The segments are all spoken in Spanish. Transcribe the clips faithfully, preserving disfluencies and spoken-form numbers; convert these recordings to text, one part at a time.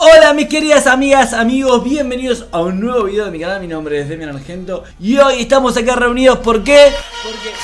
Hola mis queridas amigas, amigos, bienvenidos a un nuevo video de mi canal. Mi nombre es Demian Argento y hoy estamos acá reunidos, ¿por qué? Porque...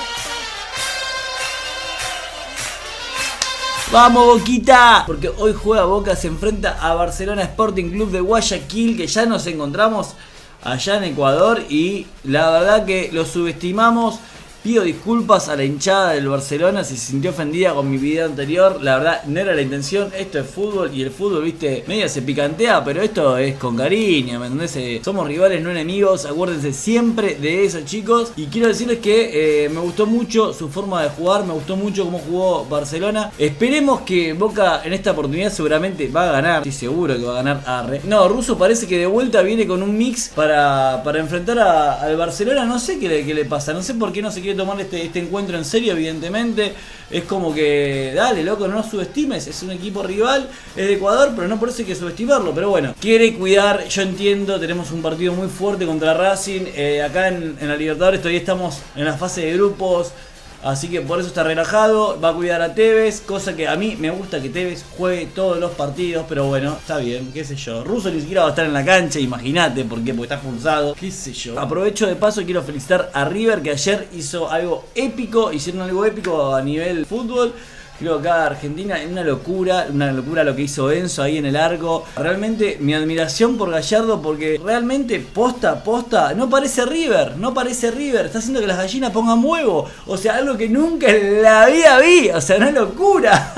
¡vamos Boquita! Porque hoy juega Boca, se enfrenta a Barcelona Sporting Club de Guayaquil, que ya nos encontramos allá en Ecuador y la verdad que lo subestimamos. Pido disculpas a la hinchada del Barcelona si se sintió ofendida con mi video anterior. La verdad no era la intención. Esto es fútbol y el fútbol, viste, medio se picantea, pero esto es con cariño, ¿me entendés? Somos rivales, no enemigos. Acuérdense siempre de eso, chicos. Y quiero decirles que eh, me gustó mucho su forma de jugar. Me gustó mucho cómo jugó Barcelona. Esperemos que Boca en esta oportunidad seguramente va a ganar. Estoy seguro que va a ganar Arre. No, Russo parece que de vuelta viene con un mix para, para enfrentar a, al Barcelona. No sé qué le, qué le pasa. No sé por qué no se quiere tomar este, este encuentro en serio, evidentemente. Es como que, dale, loco, no subestimes. Es un equipo rival, es de Ecuador, pero no parece que subestimarlo. Pero bueno, quiere cuidar, yo entiendo. Tenemos un partido muy fuerte contra Racing. eh, Acá en, en la Libertadores todavía estamos en la fase de grupos, así que por eso está relajado. Va a cuidar a Tevez, cosa que a mí me gusta que Tevez juegue todos los partidos. Pero bueno, está bien, qué sé yo. Russo ni siquiera va a estar en la cancha, imagínate. ¿Por qué? Porque está expulsado, qué sé yo. Aprovecho de paso, quiero felicitar a River, que ayer hizo algo épico. Hicieron algo épico a nivel fútbol. Creo que acá Argentina es una locura, una locura lo que hizo Enzo ahí en el arco. Realmente mi admiración por Gallardo, porque realmente posta, posta, no parece River, no parece River. Está haciendo que las gallinas pongan huevo. O sea, algo que nunca en la vida vi. O sea, una locura.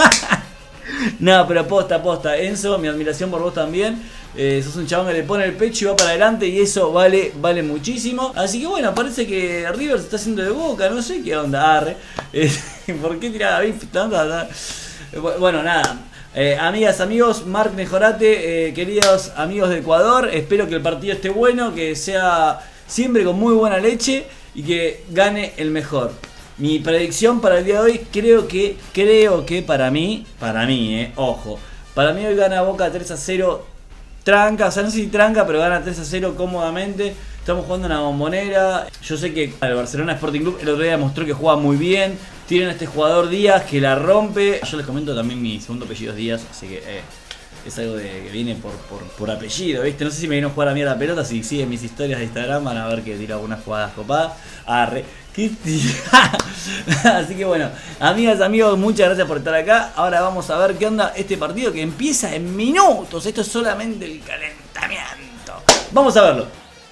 No, pero posta, posta. Enzo, mi admiración por vos también. Eh, sos un chabón que le pone el pecho y va para adelante y eso vale, vale muchísimo. Así que bueno, parece que River se está haciendo de Boca, no sé qué onda, arre. Eh, ¿Por qué tiraba bif tanta? Bueno, nada. Eh, amigas, amigos, Marc Mejorate, eh, queridos amigos de Ecuador, espero que el partido esté bueno, que sea siempre con muy buena leche y que gane el mejor. Mi predicción para el día de hoy, creo que, creo que para mí, para mí, eh, ojo, para mí hoy gana Boca tres a cero. Tranca, o sea, no sé si tranca, pero gana tres a cero cómodamente. Estamos jugando en la Bombonera. Yo sé que el Barcelona Sporting Club el otro día demostró que juega muy bien. Tienen a este jugador Díaz que la rompe. Yo les comento también mi segundo apellido es Díaz, así que eh, es algo de, que viene por, por, por apellido, ¿viste? No sé si me vino a jugar a mí a la pelota. Si siguen mis historias de Instagram van a ver que tiro algunas jugadas copadas. Arre. Así que bueno, amigas, amigos, muchas gracias por estar acá. Ahora vamos a ver qué onda este partido que empieza en minutos. Esto es solamente el calentamiento. Vamos a verlo.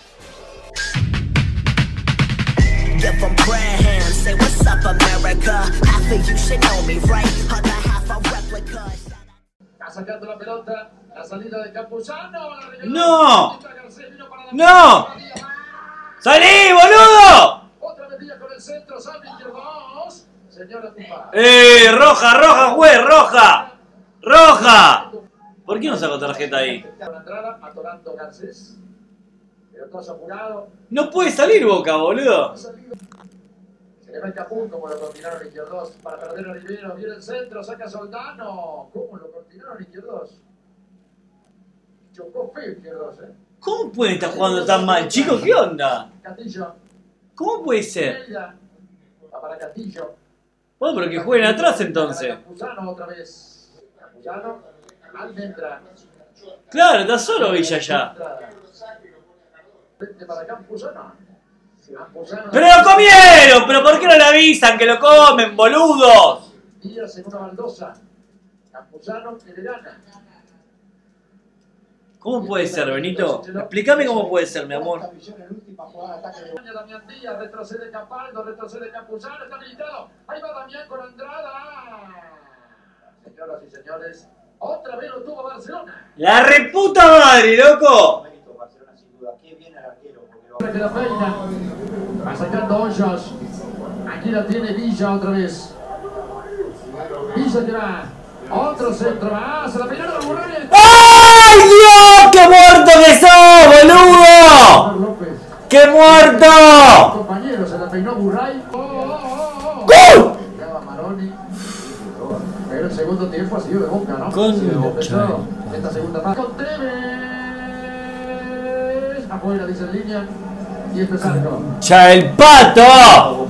Está sacando la pelota, la salida de Campuzano. ¡No! ¡No! ¡Salí, boludo! Otra metida con el centro, salve izquierdos. Señora Tupa. ¡Eh! ¡Roja, roja, juez! ¡Roja! ¡Roja! ¿Por qué no sacó tarjeta ahí? La entrada, atorando Garcés. Pero todo apurado. No puede salir Boca, boludo. Se le mete a punto como lo cortinaron izquierdos. Para perder a Rivero. Viene el centro, saca Soldano. ¿Cómo lo cortinaron izquierdos? Chocó feo izquierdos, eh. ¿Cómo puede estar jugando tan mal, chicos? ¿Qué onda? Castillo. ¿Cómo puede ser? Va para Castillo. Bueno, pero que jueguen atrás entonces. Campuzano otra vez. Campuzano. Almendra. Claro, está solo Villa ya. Frente para Campuzano. Campuzano. ¡Pero lo comieron! ¿Pero por qué no le avisan que lo comen, boludos? Díaz en una baldosa. Campuzano que le gana. ¿Cómo puede ser, Benito? Explícame cómo puede ser, mi amor. Damián Díaz, retrocede Capaldo, retrocede Campuzano, está habilitado. Ahí va Damián con Andrada. Señoras y señores, otra vez lo tuvo Barcelona. ¡La reputa madre, loco! Barcelona sin duda, qué bien el arquero. Que la peina. Va sacando Hoyos. Aquí la tiene Villa otra vez. Villa que va. Otro centro más. Se la peinaron a Morales. ¡Ay, Dios! ¡Qué muerto que sos, boludo! ¡Qué muerto! Compañero, se la peinó Burray. ¡Oh, oh, oh! ¡Gol! Llegaba Maroni. Pero el segundo tiempo ha sido de Boca, ¿no? Concha. Esta segunda parte. Con Tevez. Afuera, dice en línea. Y este salto. ¡Cha el pato!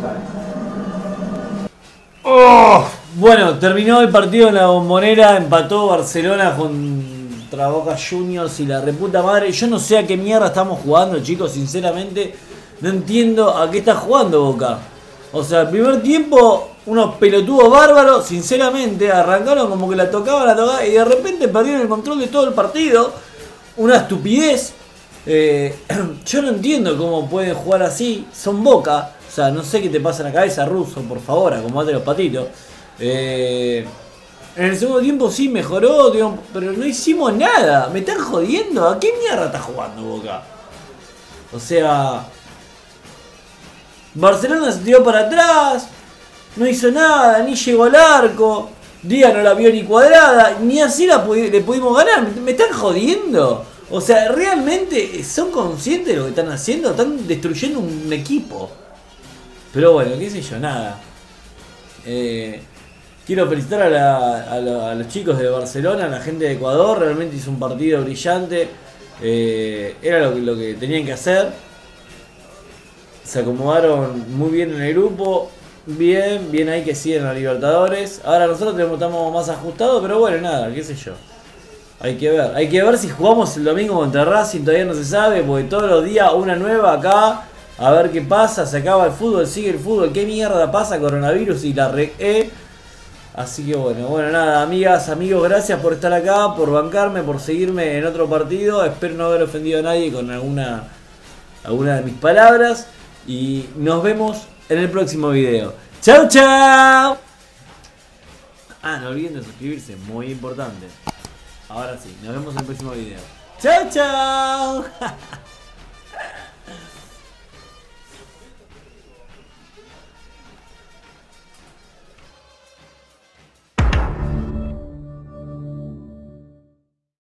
¡Oh! Bueno, terminó el partido en la Bombonera, empató Barcelona con contra Boca Juniors y la reputa madre. Yo no sé a qué mierda estamos jugando, chicos, sinceramente. No entiendo a qué está jugando Boca. O sea, el primer tiempo, unos pelotudos bárbaros, sinceramente, arrancaron como que la tocaban, la tocaban, y de repente perdieron el control de todo el partido. Una estupidez. Eh, yo no entiendo cómo pueden jugar así. Son Boca. O sea, no sé qué te pasa en la cabeza, Russo, por favor, acomodate los patitos. Eh, en el segundo tiempo sí mejoró, digo, pero no hicimos nada. ¿Me están jodiendo? ¿A qué mierda está jugando Boca? O sea, Barcelona se tiró para atrás, no hizo nada, ni llegó al arco. Díaz no la vio ni cuadrada, ni así la pudi le pudimos ganar. ¿Me, me están jodiendo? O sea, ¿realmente son conscientes de lo que están haciendo? Están destruyendo un equipo. Pero bueno, qué sé yo, nada. Eh, quiero felicitar a, la, a, la, a los chicos de Barcelona, a la gente de Ecuador. Realmente hizo un partido brillante. Eh, era lo que, lo que tenían que hacer. Se acomodaron muy bien en el grupo. Bien, bien ahí que siguen a Libertadores. Ahora nosotros estamos más ajustados, pero bueno, nada, qué sé yo. Hay que ver, hay que ver si jugamos el domingo contra Racing, todavía no se sabe, porque todos los días una nueva acá. A ver qué pasa, se acaba el fútbol, sigue el fútbol, qué mierda pasa, coronavirus y la re -E. Así que bueno, bueno nada, amigas, amigos, gracias por estar acá, por bancarme, por seguirme en otro partido. Espero no haber ofendido a nadie con alguna, alguna de mis palabras. Y nos vemos en el próximo video. ¡Chao, chao! Ah, no olviden de suscribirse, muy importante. Ahora sí, nos vemos en el próximo video. ¡Chao, chao!